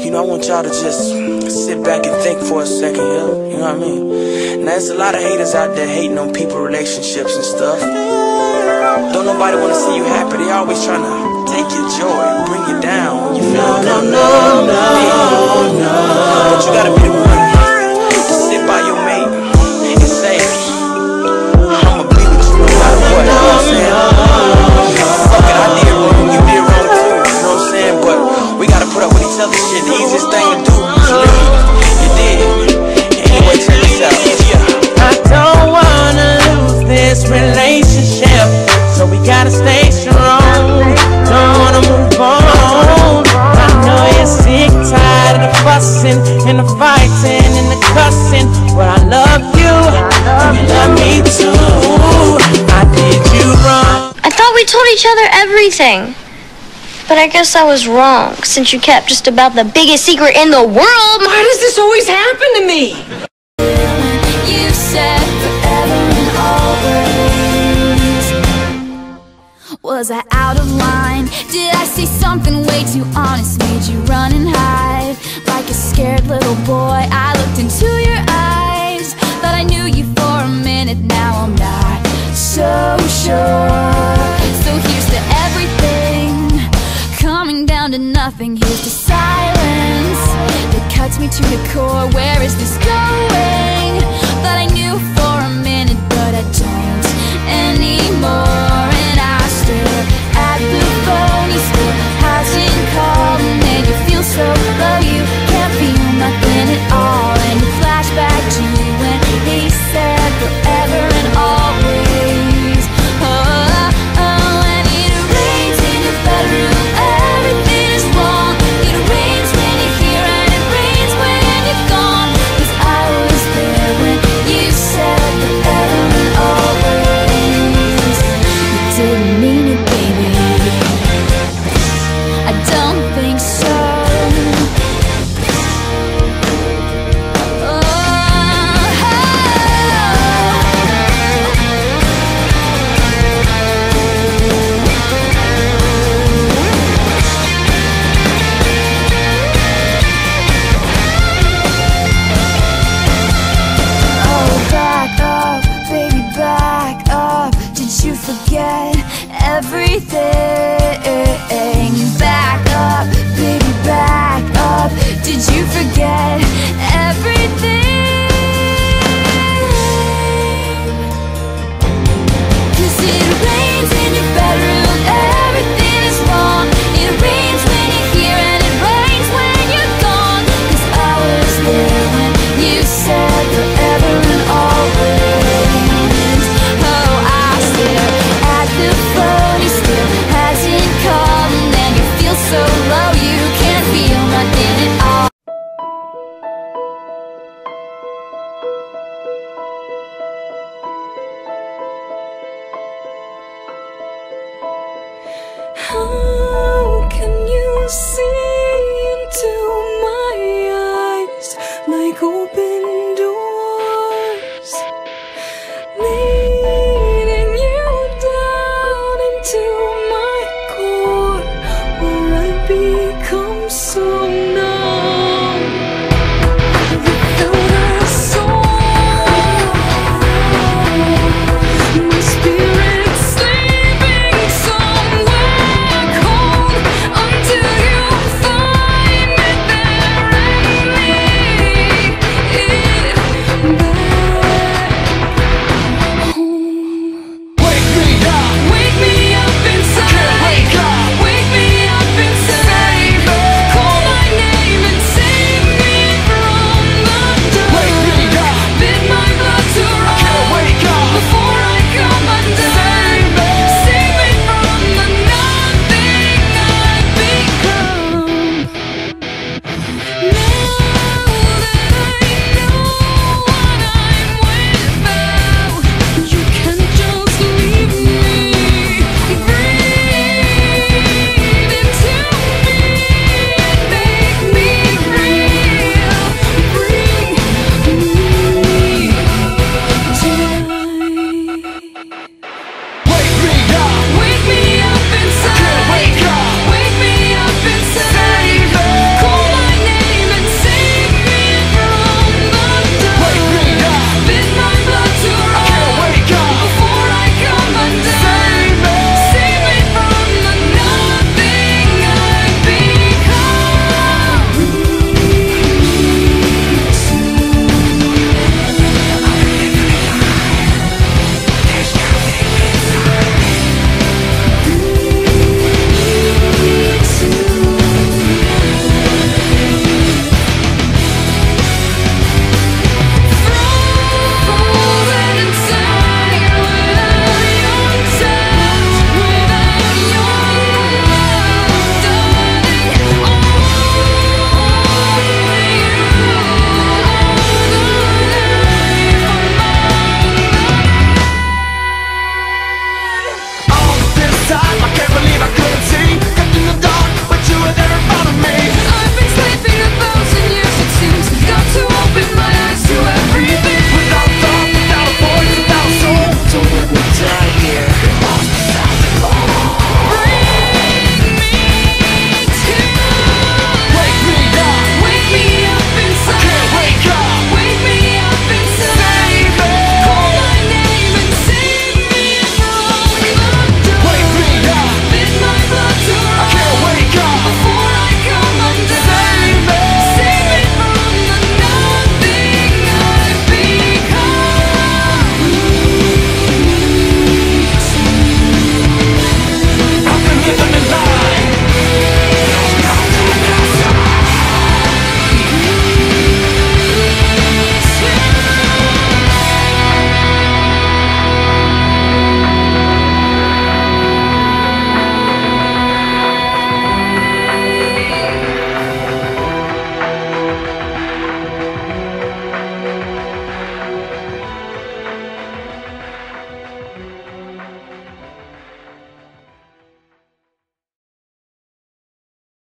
I want y'all to just sit back and think for a second, yeah? You know what I mean? Now, there's a lot of haters out there hating on people, relationships and stuff. Don't nobody want to see you happy. They always trying to take your joy, bring you down. You feel no. But you gotta be the one to sit by your mate and say, I'ma be with you no matter what. You know what I'm saying? Fuck it, I did wrong, you did wrong too. You know what I'm saying? But we gotta put up with each other shit. The easiest thing to do is live. You did. Anyway, check this out. Yeah. I don't wanna lose this relationship, so we gotta stay strong. Don't wanna move on. I know you're sick, tired of the fussing and the fighting and the cussing, but I love you and you love me too. I did you wrong. I thought we told each other everything, but I guess I was wrong, since you kept just about the biggest secret in the world. Why does this always happen to me? You said forever and always. Was I out of line? Did I say something way too honest? Made you run and hide like a scared little boy. I looked into your eyes, thought I knew you for a minute. Now I'm not so sure. So here's to everything, coming down to nothing. Here's to silence that cuts me to the core. Where is this going? Thought I knew for a minute, but I don't anymore. And I stare at the phone, he still hasn't called. And then you feel so low, you can't feel nothing at all. And you flash back to when he said forever and always. And it rains in your bedroom, everything is wrong. It rains when you're here and it rains when you're gone. 'Cause I was there when you said forever and always. You didn't mean it, baby. I don't think so. Back up, baby, back up. Did you forget everything? Back up, baby, back up. Did you forget everything? 'Cause it rains in your bedroom, everything is wrong. It rains when you're here and it rains when you're gone. 'Cause I was there when you said forever and always. Oh, I stare at the phone, he still hasn't called. And then you feel so low, you can't feel nothing at all. How can you see into my eyes like open doors, leading you down into my core, where I become so